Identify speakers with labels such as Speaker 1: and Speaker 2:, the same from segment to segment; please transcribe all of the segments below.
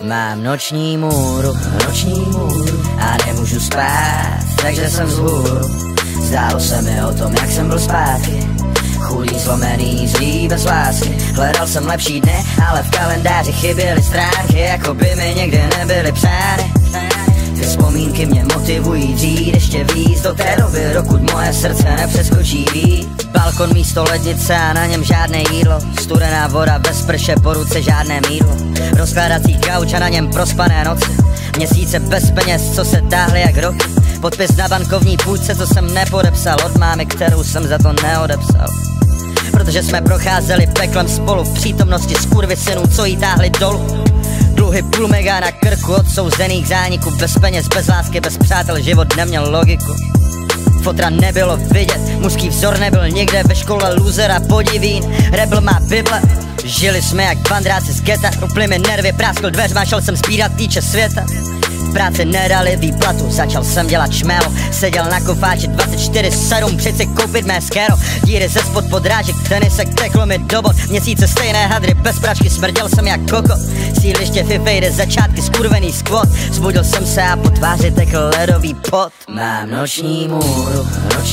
Speaker 1: Mám noční můru a nemůžu spát, takže jsem vzhůru. Zdálo se mi o tom, jak jsem byl zpátky, chudý, zlomený, zlý, bez lásky. Hledal jsem lepší dny, ale v kalendáři chyběly stránky, jako by mi někdy nebyly přány. Ty vzpomínky mě motivují dřít ještě víc do té doby, dokud moje srdce nepřeskočí víc. Balkon místo lednice a na něm žádné jídlo, studená voda bez prše, po ruce žádné mýdlo. Rozkládací gauč a na něm prospané noci, měsíce bez peněz, co se táhly jak roky. Podpis na bankovní půjčce, co jsem nepodepsal, od mámy, kterou jsem za to neodepsal. Protože jsme procházeli peklem spolu v přítomnosti skurvysynů, co jí táhli dolů. Dluhy půl mega na krku, odsouzených zániků, bez peněz, bez lásky, bez přátel, život neměl logiku. Fotra nebylo vidět, mužský vzor nebyl nikde, ve škole losera podivín, rebel má bible. Žili jsme jak bandráci z geta, ruply mi nervy, práskl dveřma, šel jsem spírat týče světa. V práci nedali výplatu, začal jsem dělat šmelo, seděl na kofáči 24/7, přeci koupit mé skero. Díry ze spod podrážek, tenisek, teklo mi do bod, měsíce stejné hadry, bez pračky, smrděl jsem jak koko. Sídliště fifejde, začátky, skurvený skvot, zbudil jsem se a po tváři tekl ledový pot. Mám noční můru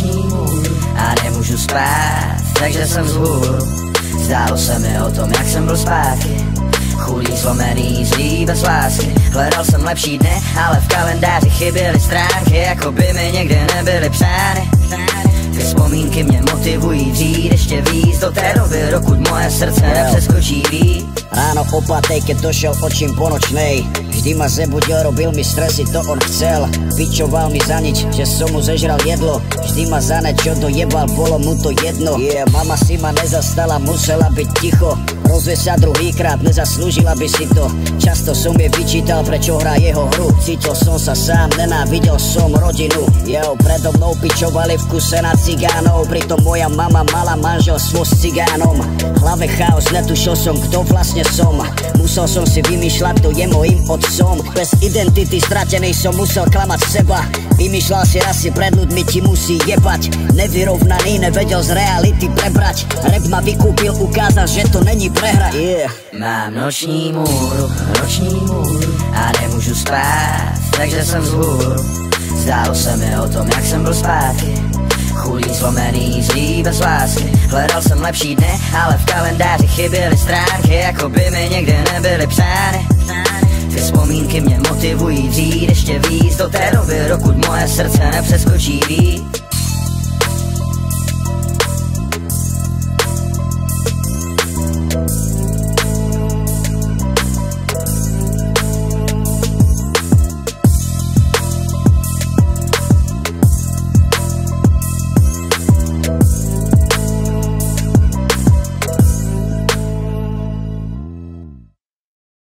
Speaker 1: a nemůžu spát, takže jsem vzhůru. Zdálo se mi o tom, jak jsem byl zpátky, chudý, zlomený, zlý, bez lásky. Hledal jsem lepší dny, ale v kalendáři chyběly stránky, jako by mi někdy nebyly přány. Ty vzpomínky mě motivují dřít ještě víc do té doby, dokud moje srdce nepřeskočí víc.
Speaker 2: Ráno opatej, keď došel očím po nočnej, vždy ma zebudil, robil mi stresy, to on chcel. Pičoval mi za nič, že som mu zežral jedlo, vždy ma za niečo dojebal, bolo mu to jedno. Mama si ma nezastala, musela byť ticho, rozvie sa druhýkrát, nezaslúžila by si to. Často som jej vyčítal, prečo hrá jeho hru, cítil som sa sám, nenávidel som rodinu. Predo mnou pičovali v kuse na cigánov, pritom moja mama mala manželstvo s cigánom. V hlave chaos, netušil som, kto vlastne som. Musel som si vymýšľať, to je mojím otcom. Bez identity stratenej som musel klamať seba. Vymýšľal si rasy, pred ľuďmi ti musí jebať. Nevyrovnaný, nevedel z reality prebrať. Rap ma vykúpil, ukázal, že to není prehra.
Speaker 1: Mám noční můru a nemůžu spát, takže jsem vzhůru. Zdálo se mi o tom, jak jsem byl zpátky, chudý, zlomený, zlý, bez lásky. Hledal jsem lepší dny, ale v kalendáři chyběly stránky, jako by mi někdy nebyly přány. Ty vzpomínky mě motivují dřít ještě víc do té doby, dokud moje srdce nepřeskočí víc.